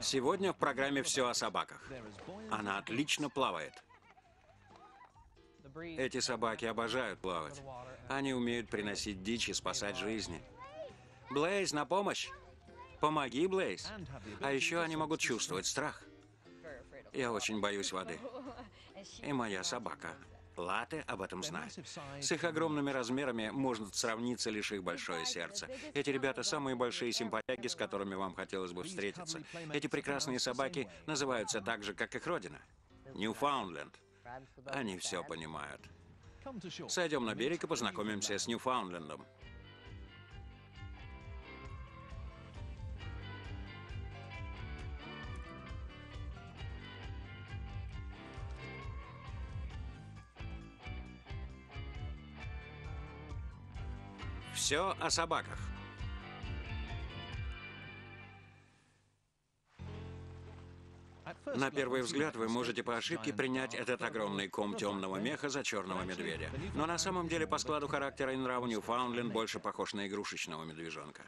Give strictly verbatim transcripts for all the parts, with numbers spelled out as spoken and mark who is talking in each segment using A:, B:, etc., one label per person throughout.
A: Сегодня в программе «Все о собаках». Она отлично плавает. Эти собаки обожают плавать. Они умеют приносить дичь и спасать жизни. Блейз, на помощь! Помоги, Блейз! А еще они могут чувствовать страх. Я очень боюсь воды. И моя собака Латте об этом знает. С их огромными размерами может сравниться лишь их большое сердце. Эти ребята самые большие симпатяги, с которыми вам хотелось бы встретиться. Эти прекрасные собаки называются так же, как их родина. Ньюфаундленд. Они все понимают. Сойдем на берег и познакомимся с Ньюфаундлендом. Все о собаках. На первый взгляд вы можете по ошибке принять этот огромный ком темного меха за черного медведя. Но на самом деле по складу характера и нраву Ньюфаундленд больше похож на игрушечного медвежонка.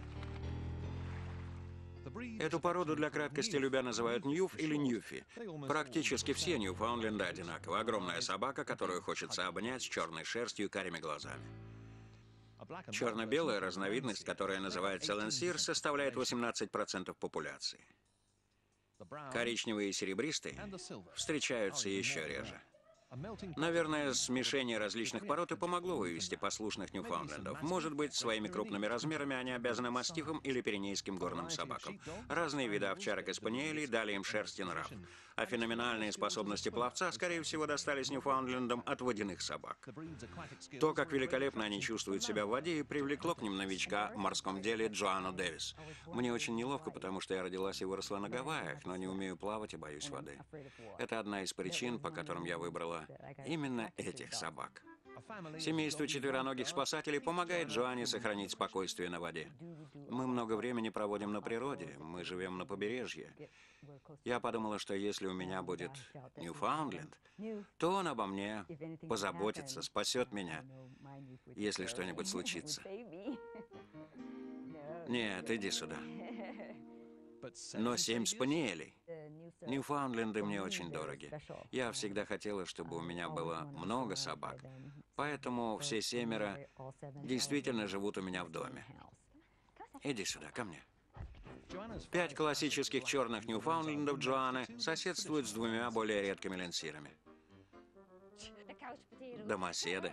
A: Эту породу для краткости любя называют Ньюф или Ньюфи. Практически все Ньюфаундленды одинаковы. Огромная собака, которую хочется обнять, с черной шерстью и карими глазами. Черно-белая разновидность, которая называется ленсир, составляет восемнадцать процентов популяции. Коричневые и серебристые встречаются еще реже. Наверное, смешение различных пород и помогло вывести послушных Ньюфаундлендов. Может быть, своими крупными размерами они обязаны мастифам или пиренейским горным собакам. Разные виды овчарок и спаниелей дали им шерсть и нрав. А феноменальные способности пловца, скорее всего, достались Ньюфаундлендам от водяных собак. То, как великолепно они чувствуют себя в воде, и привлекло к ним новичка в морском деле Джоанну Дэвис. Мне очень неловко, потому что я родилась и выросла на Гавайях, но не умею плавать и боюсь воды. Это одна из причин, по которым я выбрала именно этих собак. Семейство четвероногих спасателей помогает Джоанне сохранить спокойствие на воде. Мы много времени проводим на природе, мы живем на побережье. Я подумала, что если у меня будет Ньюфаундленд, то он обо мне позаботится, спасет меня, если что-нибудь случится. Нет, иди сюда. Но семь спаниелей. Ньюфаундленды мне очень дороги. Я всегда хотела, чтобы у меня было много собак. Поэтому все семеро действительно живут у меня в доме. Иди сюда, ко мне. Пять классических черных Ньюфаундлендов Джоанны соседствуют с двумя более редкими ленсирами. Домоседы.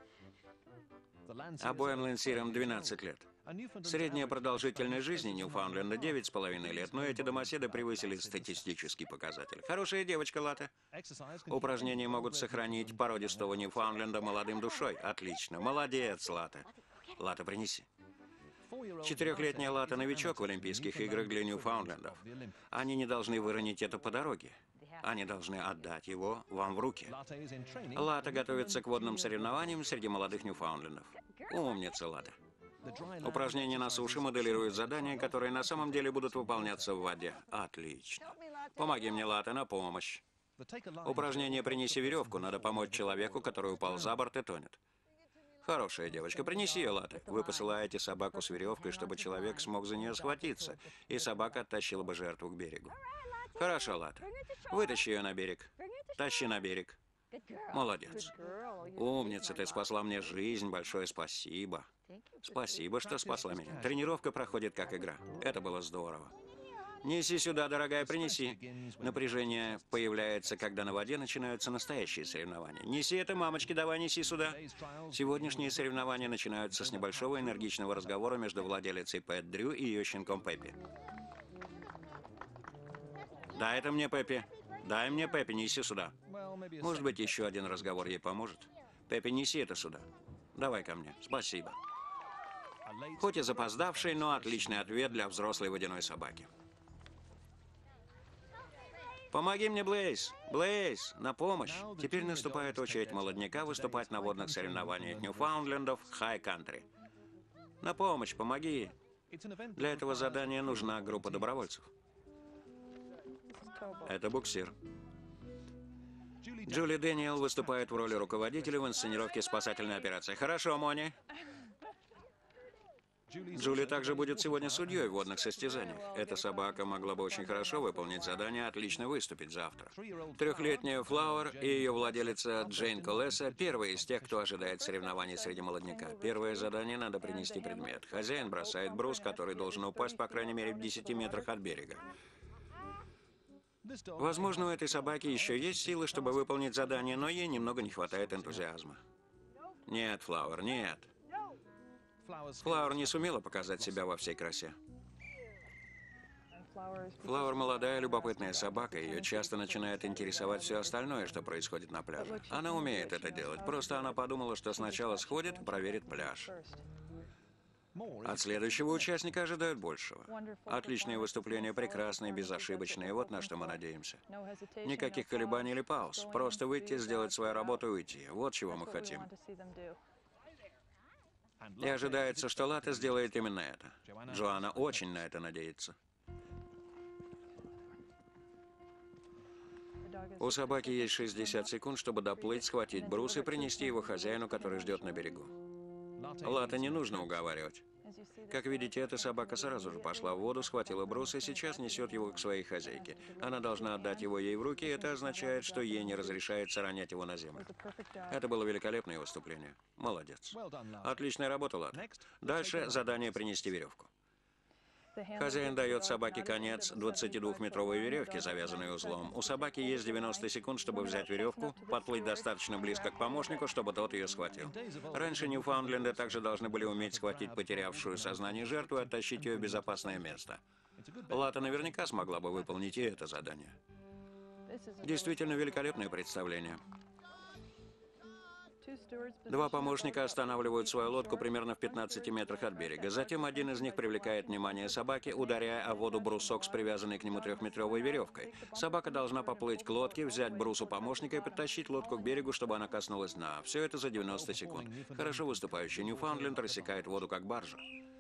A: Обоим ленсирам двенадцать лет. Средняя продолжительность жизни Ньюфаундленда девять с половиной лет, но эти домоседы превысили статистический показатель. Хорошая девочка, Латте. Упражнения могут сохранить породистого Ньюфаундленда молодым душой. Отлично. Молодец, Латте. Латте, принеси. Четырехлетняя Латте новичок в Олимпийских играх для Ньюфаундлендов. Они не должны выронить это по дороге. Они должны отдать его вам в руки. Латте готовится к водным соревнованиям среди молодых Ньюфаундлендов. Умница, Латте. Упражнения на суше моделируют задания, которые на самом деле будут выполняться в воде. Отлично. Помоги мне, Латте, на помощь. Упражнение «Принеси веревку». Надо помочь человеку, который упал за борт и тонет. Хорошая девочка, принеси ее, Латте. Вы посылаете собаку с веревкой, чтобы человек смог за нее схватиться, и собака оттащила бы жертву к берегу. Хорошо, Латте. Вытащи ее на берег. Тащи на берег. Молодец. Умница, ты спасла мне жизнь. Большое спасибо. Спасибо, что спасла меня. Тренировка проходит как игра. Это было здорово. Неси сюда, дорогая, принеси. Напряжение появляется, когда на воде начинаются настоящие соревнования. Неси это, мамочки, давай неси сюда. Сегодняшние соревнования начинаются с небольшого энергичного разговора между владелицей Пэт Дрю и ее щенком Пеппи. Дай это мне, Пеппи. Дай мне, Пеппи, неси сюда. Может быть, еще один разговор ей поможет. Пеппи, неси это сюда. Давай ко мне. Спасибо. Хоть и запоздавший, но отличный ответ для взрослой водяной собаки. Помоги мне, Блейз! Блейз, на помощь! Теперь наступает очередь молодняка выступать на водных соревнованиях Ньюфаундлендов Хай Кантри. На помощь, помоги! Для этого задания нужна группа добровольцев. Это буксир. Джули Дэниел выступает в роли руководителя в инсценировке спасательной операции. Хорошо, Мони. Джули также будет сегодня судьей в водных состязаниях. Эта собака могла бы очень хорошо выполнить задание, отлично выступить завтра. Трехлетняя Флауэр и ее владелица Джейн Колеса первые из тех, кто ожидает соревнований среди молодняка. Первое задание — надо принести предмет. Хозяин бросает брус, который должен упасть по крайней мере в десяти метрах от берега. Возможно, у этой собаки еще есть силы, чтобы выполнить задание, но ей немного не хватает энтузиазма. Нет, Флауэр, нет. Флауэр не сумела показать себя во всей красе. Флауэр молодая, любопытная собака, ее часто начинает интересовать все остальное, что происходит на пляже. Она умеет это делать, просто она подумала, что сначала сходит и проверит пляж. От следующего участника ожидают большего. Отличные выступления, прекрасные, безошибочные, вот на что мы надеемся. Никаких колебаний или пауз, просто выйти, сделать свою работу и уйти. Вот чего мы хотим. И ожидается, что Латте сделает именно это. Джоанна очень на это надеется. У собаки есть шестьдесят секунд, чтобы доплыть, схватить брус и принести его хозяину, который ждет на берегу. Латте не нужно уговаривать. Как видите, эта собака сразу же пошла в воду, схватила брус и сейчас несет его к своей хозяйке. Она должна отдать его ей в руки, и это означает, что ей не разрешается ронять его на землю. Это было великолепное выступление. Молодец. Отличная работа, Латте. Дальше задание принести веревку. Хозяин дает собаке конец двадцатидвухметровой веревки, завязанной узлом. У собаки есть девяносто секунд, чтобы взять веревку, подплыть достаточно близко к помощнику, чтобы тот ее схватил. Раньше Ньюфаундленды также должны были уметь схватить потерявшую сознание жертву и оттащить ее в безопасное место. Латте наверняка смогла бы выполнить и это задание. Действительно великолепное представление. Два помощника останавливают свою лодку примерно в пятнадцати метрах от берега. Затем один из них привлекает внимание собаки, ударяя о воду брусок с привязанной к нему трехметровой веревкой. Собака должна поплыть к лодке, взять брус у помощника и подтащить лодку к берегу, чтобы она коснулась дна. Все это за девяносто секунд. Хорошо выступающий Ньюфаундленд рассекает воду как баржа.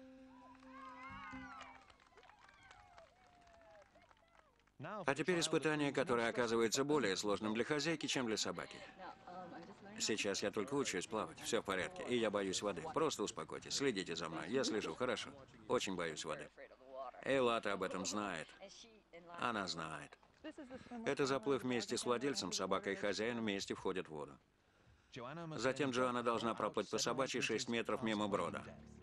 A: А теперь испытание, которое оказывается более сложным для хозяйки, чем для собаки. Сейчас я только учусь плавать. Все в порядке. И я боюсь воды. Просто успокойтесь. Следите за мной. Я слежу. Хорошо. Очень боюсь воды. И Латте об этом знает. Она знает. Это заплыв вместе с владельцем, собака и хозяин вместе входят в воду. Затем Джоанна должна проплыть по собачьи шесть метров мимо брода.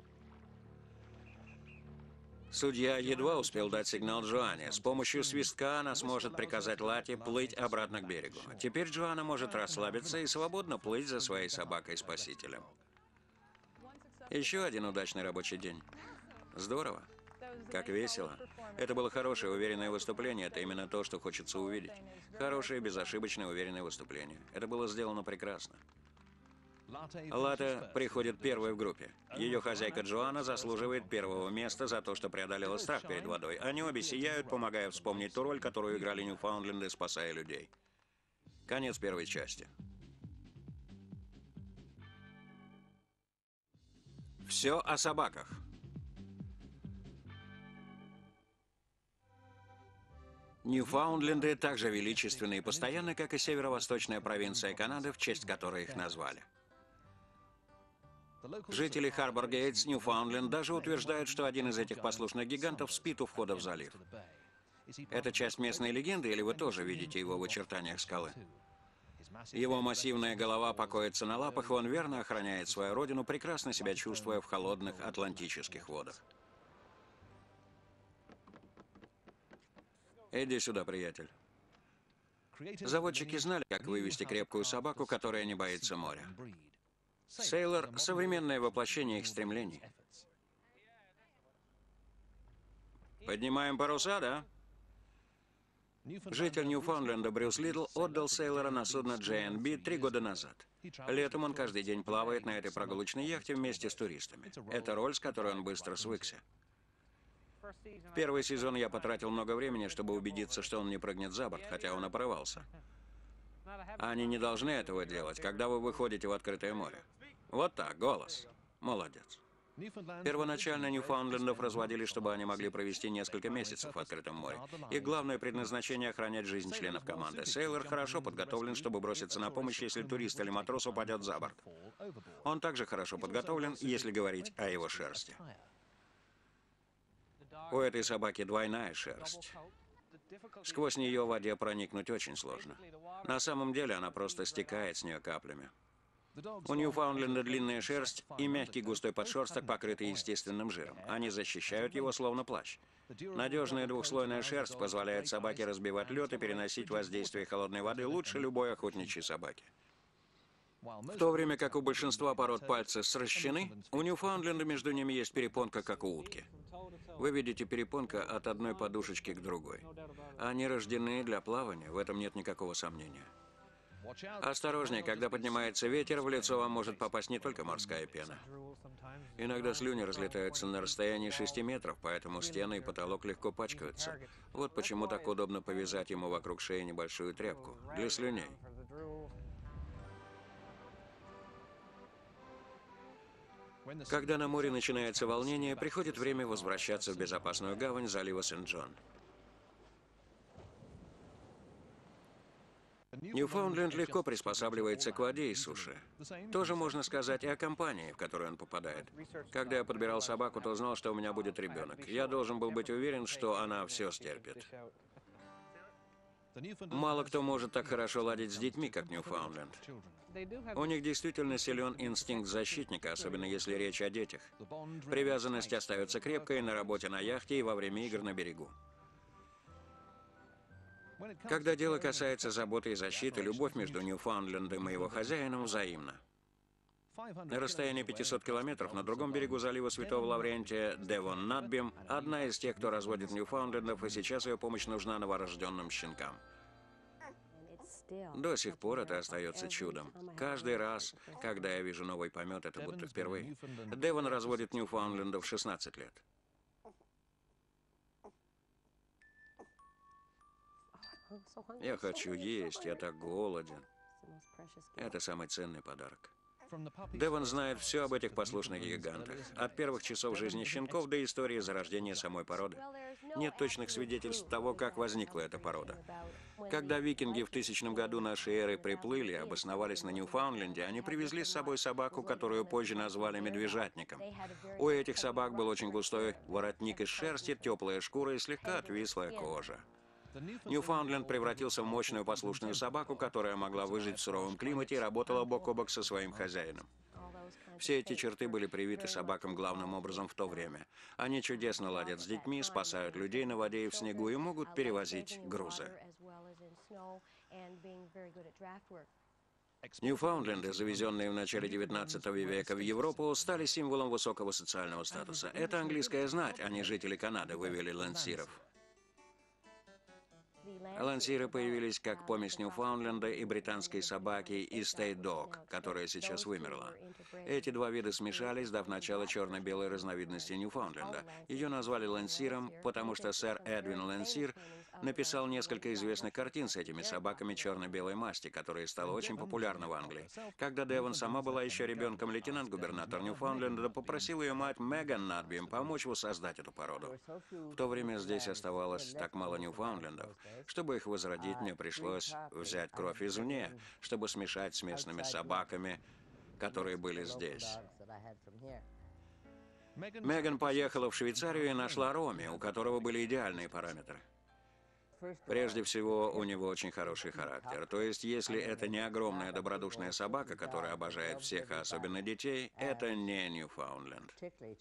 A: Судья едва успел дать сигнал Джоанне. С помощью свистка она сможет приказать Латте плыть обратно к берегу. Теперь Джоанна может расслабиться и свободно плыть за своей собакой-спасителем. Еще один удачный рабочий день. Здорово. Как весело. Это было хорошее, уверенное выступление. Это именно то, что хочется увидеть. Хорошее, безошибочное, уверенное выступление. Это было сделано прекрасно. Латте приходит первой в группе. Ее хозяйка Джоанна заслуживает первого места за то, что преодолела страх перед водой. Они обе сияют, помогая вспомнить ту роль, которую играли Ньюфаундленды, спасая людей. Конец первой части. Все о собаках. Ньюфаундленды так же величественны и постоянны, как и северо-восточная провинция Канады, в честь которой их назвали. Жители Харбор-Гейтс, Ньюфаундленд, даже утверждают, что один из этих послушных гигантов спит у входа в залив. Это часть местной легенды, или вы тоже видите его в очертаниях скалы? Его массивная голова покоится на лапах, и он верно охраняет свою родину, прекрасно себя чувствуя в холодных атлантических водах. Иди сюда, приятель. Заводчики знали, как вывести крепкую собаку, которая не боится моря. Сейлор — современное воплощение их стремлений. Поднимаем паруса, да? Житель Ньюфаундленда Брюс Лидл отдал Сейлора на судно джей энд би три года назад. Летом он каждый день плавает на этой прогулочной яхте вместе с туристами. Это роль, с которой он быстро свыкся. В первый сезон я потратил много времени, чтобы убедиться, что он не прыгнет за борт, хотя он опорывался. Они не должны этого делать, когда вы выходите в открытое море. Вот так, голос. Молодец. Первоначально Ньюфаундлендов разводили, чтобы они могли провести несколько месяцев в открытом море. Их главное предназначение — охранять жизнь членов команды. Сейлор хорошо подготовлен, чтобы броситься на помощь, если турист или матрос упадет за борт. Он также хорошо подготовлен, если говорить о его шерсти. У этой собаки двойная шерсть. Сквозь нее в воде проникнуть очень сложно. На самом деле она просто стекает с нее каплями. У Ньюфаундленда длинная шерсть и мягкий густой подшерсток, покрытый естественным жиром. Они защищают его словно плащ. Надежная двухслойная шерсть позволяет собаке разбивать лед и переносить воздействие холодной воды лучше любой охотничьей собаки. В то время как у большинства пород пальцы сращены, у Ньюфаундленда между ними есть перепонка, как у утки. Вы видите перепонка от одной подушечки к другой. Они рождены для плавания, в этом нет никакого сомнения. Осторожнее, когда поднимается ветер, в лицо вам может попасть не только морская пена. Иногда слюни разлетаются на расстоянии шести метров, поэтому стены и потолок легко пачкаются. Вот почему так удобно повязать ему вокруг шеи небольшую тряпку для слюней. Когда на море начинается волнение, приходит время возвращаться в безопасную гавань залива Сент-Джон. Ньюфаундленд легко приспосабливается к воде и суше. Тоже можно сказать и о компании, в которую он попадает. Когда я подбирал собаку, то знал, что у меня будет ребенок. Я должен был быть уверен, что она все стерпит. Мало кто может так хорошо ладить с детьми, как Ньюфаундленд. У них действительно силен инстинкт защитника, особенно если речь о детях. Привязанность остается крепкой на работе на яхте и во время игр на берегу. Когда дело касается заботы и защиты, любовь между Ньюфаундлендом и его хозяином взаимна. На расстоянии пятисот километров на другом берегу залива Святого Лаврентия Девон Надбим одна из тех, кто разводит Ньюфаундлендов, и сейчас ее помощь нужна новорожденным щенкам. До сих пор это остается чудом. Каждый раз, когда я вижу новый помет, это будто впервые. Девон разводит Ньюфаундлендов в шестнадцать лет. Я хочу есть, я так голоден. Это самый ценный подарок. Девон знает все об этих послушных гигантах. От первых часов жизни щенков до истории зарождения самой породы. Нет точных свидетельств того, как возникла эта порода. Когда викинги в тысячном году нашей эры приплыли и обосновались на Ньюфаундленде, они привезли с собой собаку, которую позже назвали медвежатником. У этих собак был очень густой воротник из шерсти, теплая шкура и слегка отвислая кожа. Ньюфаундленд превратился в мощную послушную собаку, которая могла выжить в суровом климате и работала бок о бок со своим хозяином. Все эти черты были привиты собакам главным образом в то время. Они чудесно ладят с детьми, спасают людей на воде и в снегу и могут перевозить грузы. Ньюфаундленды, завезенные в начале девятнадцатого века в Европу, стали символом высокого социального статуса. Это английская знать, а не жители Канады вывели лансиров. Лансиры появились как помесь Ньюфаундленда и британской собаки Estate Dog, которая сейчас вымерла. Эти два вида смешались, дав начало черно-белой разновидности Ньюфаундленда. Ее назвали лансиром, потому что сэр Эдвин Лансир написал несколько известных картин с этими собаками черно-белой масти, которые стало очень популярны в Англии. Когда Девон сама была еще ребенком, лейтенант-губернатор Ньюфаундленда попросил ее мать Меган Надбим помочь воссоздать эту породу. В то время здесь оставалось так мало Ньюфаундлендов. Чтобы их возродить, мне пришлось взять кровь извне, чтобы смешать с местными собаками, которые были здесь. Меган поехала в Швейцарию и нашла Роми, у которого были идеальные параметры. Прежде всего, у него очень хороший характер. То есть, если это не огромная добродушная собака, которая обожает всех, а особенно детей, это не Ньюфаундленд.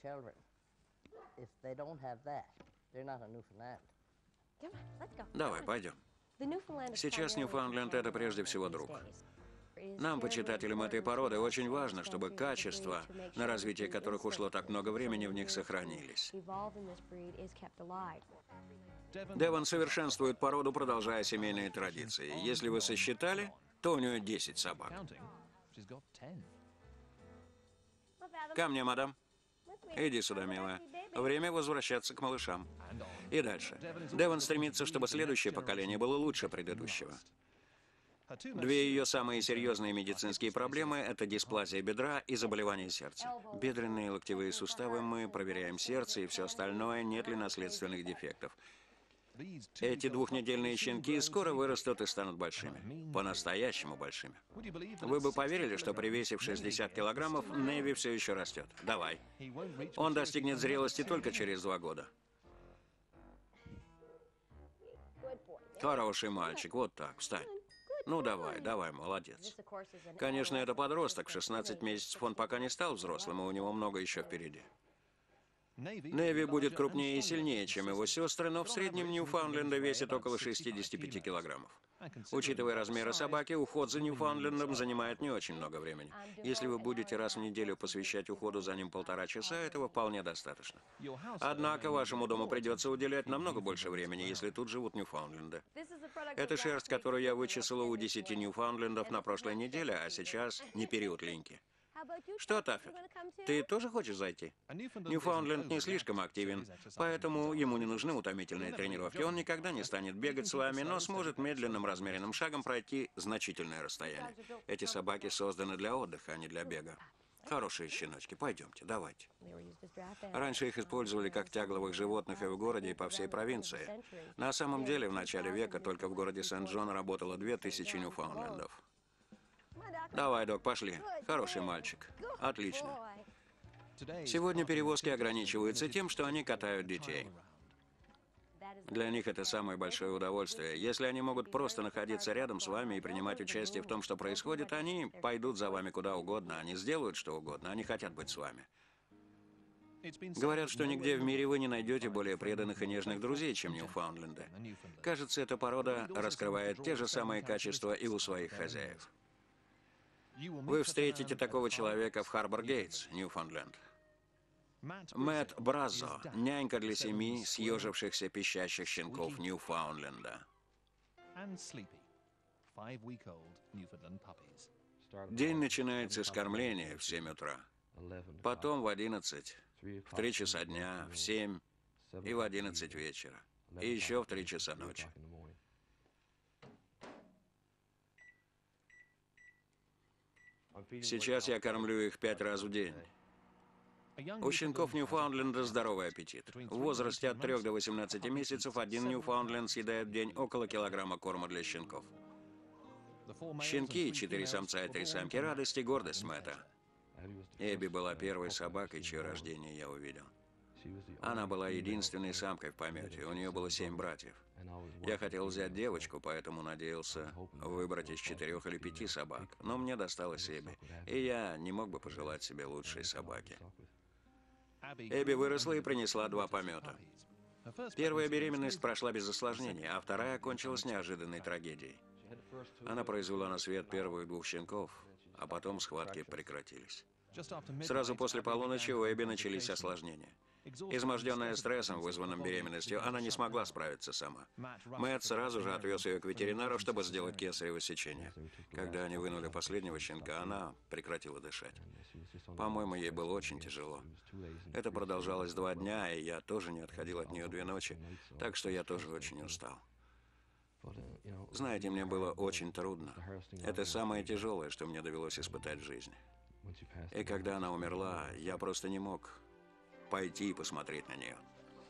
A: Давай, пойдем. Сейчас Ньюфаундленд — это прежде всего друг. Нам, почитателям этой породы, очень важно, чтобы качества, на развитие которых ушло так много времени, в них сохранились. Девон совершенствует породу, продолжая семейные традиции. Если вы сосчитали, то у нее десять собак. Ко мне, мадам. Иди сюда, милая. Время возвращаться к малышам. И дальше. Девон стремится, чтобы следующее поколение было лучше предыдущего. Две ее самые серьезные медицинские проблемы – это дисплазия бедра и заболевание сердца. Бедренные и локтевые суставы мы проверяем сердце и все остальное, нет ли наследственных дефектов. Эти двухнедельные щенки скоро вырастут и станут большими. По-настоящему большими. Вы бы поверили, что при весе в шестьдесят килограммов Неви все еще растет? Давай. Он достигнет зрелости только через два года. Хороший мальчик, вот так, встань. Ну давай, давай, молодец. Конечно, это подросток, в шестнадцать месяцев он пока не стал взрослым, и у него много еще впереди. Неви будет крупнее и сильнее, чем его сестры, но в среднем Ньюфаундленда весит около шестидесяти пяти килограммов. Учитывая размеры собаки, уход за Ньюфаундлендом занимает не очень много времени. Если вы будете раз в неделю посвящать уходу за ним полтора часа, этого вполне достаточно. Однако вашему дому придется уделять намного больше времени, если тут живут Ньюфаундленды. Это шерсть, которую я вычесала у десяти Ньюфаундлендов на прошлой неделе, а сейчас не период линьки. Что, Таффет, ты тоже хочешь зайти? Ньюфаундленд не слишком активен, поэтому ему не нужны утомительные тренировки. Он никогда не станет бегать с вами, но сможет медленным размеренным шагом пройти значительное расстояние. Эти собаки созданы для отдыха, а не для бега. Хорошие щеночки, пойдемте, давайте. Раньше их использовали как тягловых животных и в городе, и по всей провинции. На самом деле, в начале века только в городе Сент-Джон работало две тысячи Ньюфаундлендов. Давай, док, пошли. Хороший мальчик. Отлично. Сегодня перевозки ограничиваются тем, что они катают детей. Для них это самое большое удовольствие. Если они могут просто находиться рядом с вами и принимать участие в том, что происходит, они пойдут за вами куда угодно, они сделают что угодно, они хотят быть с вами. Говорят, что нигде в мире вы не найдете более преданных и нежных друзей, чем Ньюфаундленды. Кажется, эта порода раскрывает те же самые качества и у своих хозяев. Вы встретите такого человека в Харбор-Гейтс, Ньюфаундленд. Мэтт Браззо, нянька для семи съежившихся пищащих щенков Ньюфаундленда. День начинается с кормления в семь утра, потом в одиннадцать, в три часа дня, в семь и в одиннадцать вечера, и еще в три часа ночи. Сейчас я кормлю их пять раз в день. У щенков Ньюфаундленда здоровый аппетит. В возрасте от трёх до восемнадцати месяцев один Ньюфаундленд съедает в день около килограмма корма для щенков. Щенки, четыре самца и три самки, радость и гордость Мэтта. Эбби была первой собакой, чье рождение я увидел. Она была единственной самкой в помете, у нее было семь братьев. Я хотел взять девочку, поэтому надеялся выбрать из четырех или пяти собак, но мне досталась Эбби, и я не мог бы пожелать себе лучшей собаки. Эбби выросла и принесла два помета. Первая беременность прошла без осложнений, а вторая окончилась неожиданной трагедией. Она произвела на свет первых двух щенков, а потом схватки прекратились. Сразу после полуночи у Эбби начались осложнения. Изможденная стрессом, вызванным беременностью, она не смогла справиться сама. Мэтт сразу же отвез ее к ветеринару, чтобы сделать кесарево сечение. Когда они вынули последнего щенка, она прекратила дышать. По-моему, ей было очень тяжело. Это продолжалось два дня, и я тоже не отходил от нее две ночи, так что я тоже очень устал. Знаете, мне было очень трудно. Это самое тяжелое, что мне довелось испытать в жизни. И когда она умерла, я просто не мог пойти и посмотреть на нее.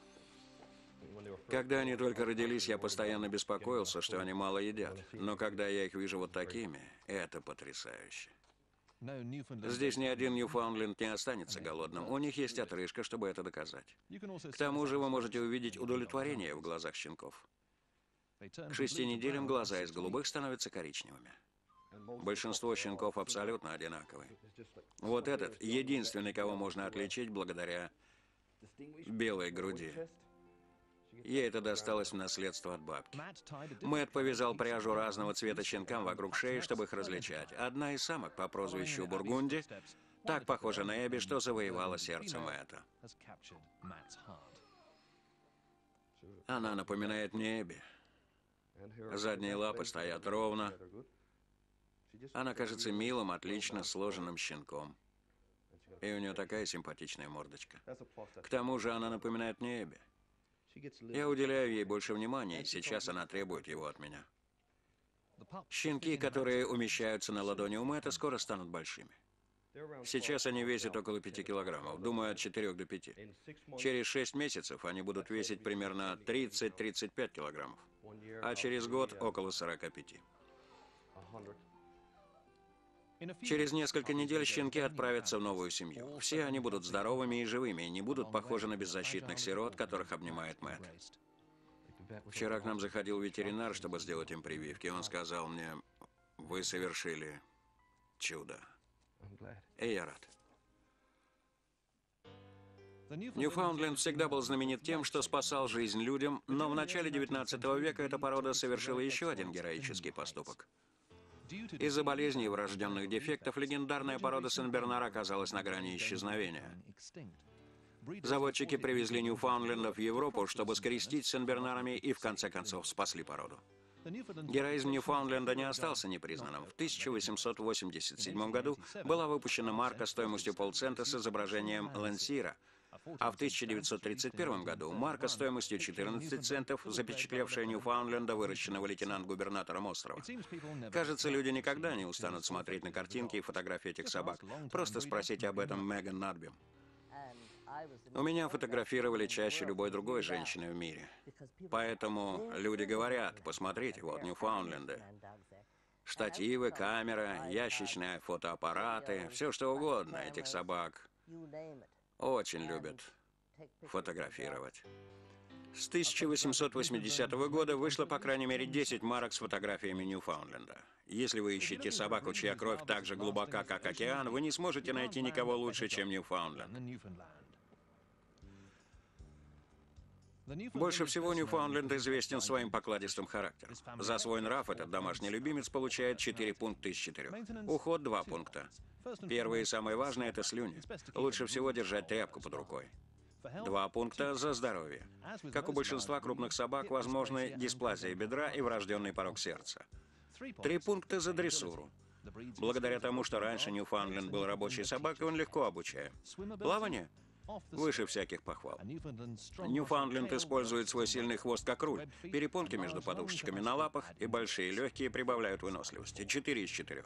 A: Когда они только родились, я постоянно беспокоился, что они мало едят. Но когда я их вижу вот такими, это потрясающе. Здесь ни один Ньюфаундленд не останется голодным. У них есть отрыжка, чтобы это доказать. К тому же вы можете увидеть удовлетворение в глазах щенков. К шести неделям глаза из голубых становятся коричневыми. Большинство щенков абсолютно одинаковые. Вот этот единственный, кого можно отличить благодаря белой груди. Ей это досталось в наследство от бабки. Мэтт повязал пряжу разного цвета щенкам вокруг шеи, чтобы их различать. Одна из самок по прозвищу Бургунди так похожа на Эбби, что завоевала сердце Мэтта. Она напоминает мне Эбби. Задние лапы стоят ровно. Она кажется милым, отлично сложенным щенком. И у нее такая симпатичная мордочка. К тому же она напоминает мне Эбби. Я уделяю ей больше внимания, и сейчас она требует его от меня. Щенки, которые умещаются на ладони у Мэтта, скоро станут большими. Сейчас они весят около пяти килограммов, думаю, от четырёх до пяти. Через шесть месяцев они будут весить примерно тридцать-тридцать пять килограммов, а через год около сорока пяти. Через несколько недель щенки отправятся в новую семью. Все они будут здоровыми и живыми, и не будут похожи на беззащитных сирот, которых обнимает Мэтт. Вчера к нам заходил ветеринар, чтобы сделать им прививки. Он сказал мне, вы совершили чудо. И я рад. Ньюфаундленд всегда был знаменит тем, что спасал жизнь людям, но в начале девятнадцатого века эта порода совершила еще один героический поступок. Из-за болезней и врожденных дефектов легендарная порода Сен-Бернар оказалась на грани исчезновения. Заводчики привезли Ньюфаундлендов в Европу, чтобы скрестить с Сен-Бернарами и в конце концов спасли породу. Героизм Ньюфаундленда не остался непризнанным. В тысяча восемьсот восемьдесят седьмом году была выпущена марка стоимостью полцента с изображением Лансира, а в тысяча девятьсот тридцать первом году марка стоимостью четырнадцать центов, запечатлевшая Ньюфаундленда, выращенного лейтенант-губернатором острова. Кажется, люди никогда не устанут смотреть на картинки и фотографии этих собак. Просто спросите об этом Меган Надбим. У меня фотографировали чаще любой другой женщины в мире. Поэтому люди говорят, посмотрите, вот Ньюфаундленды. Штативы, камера, ящичные фотоаппараты, все что угодно этих собак очень любят фотографировать. С тысяча восемьсот восьмидесятого года вышло по крайней мере десять марок с фотографиями Ньюфаундленда. Если вы ищете собаку, чья кровь так же глубока, как океан, вы не сможете найти никого лучше, чем Ньюфаундленд. Больше всего Ньюфаундленд известен своим покладистым характером. За свой нрав этот домашний любимец получает четыре пункта из четырёх. Уход — два пункта. Первое и самое важное — это слюни. Лучше всего держать тряпку под рукой. Два пункта за здоровье. Как у большинства крупных собак, возможны дисплазия бедра и врожденный порок сердца. Три пункта за дрессуру. Благодаря тому, что раньше Ньюфаундленд был рабочей собакой, он легко обучаем. Плавание? Выше всяких похвал. Ньюфаундленд использует свой сильный хвост как руль. Перепонки между подушечками на лапах и большие и легкие прибавляют выносливости. Четыре из четырех.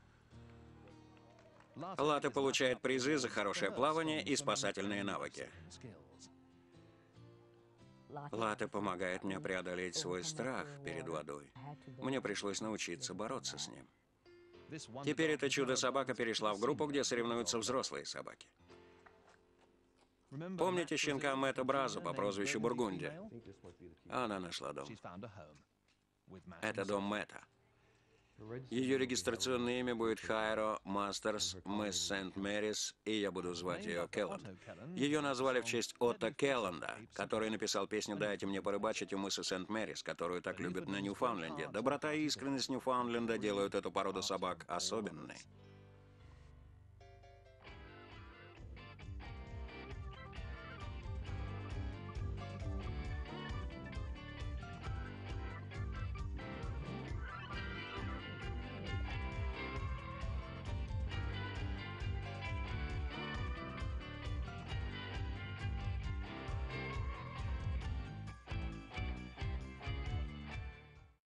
A: Латте получает призы за хорошее плавание и спасательные навыки. Латте помогает мне преодолеть свой страх перед водой. Мне пришлось научиться бороться с ним. Теперь эта чудо-собака перешла в группу, где соревнуются взрослые собаки. Помните щенка Мэтта Бразу по прозвищу Бургундия? Она нашла дом. Это дом Мэтта. Ее регистрационное имя будет Хайро Мастерс, Мисс Сент-Мэрис, и я буду звать ее Келланд. Ее назвали в честь Отто Келланда, который написал песню «Дайте мне порыбачить» у мыса Сент-Мэрис, которую так любят на Ньюфаундленде. Доброта и искренность Ньюфаундленда делают эту породу собак особенной.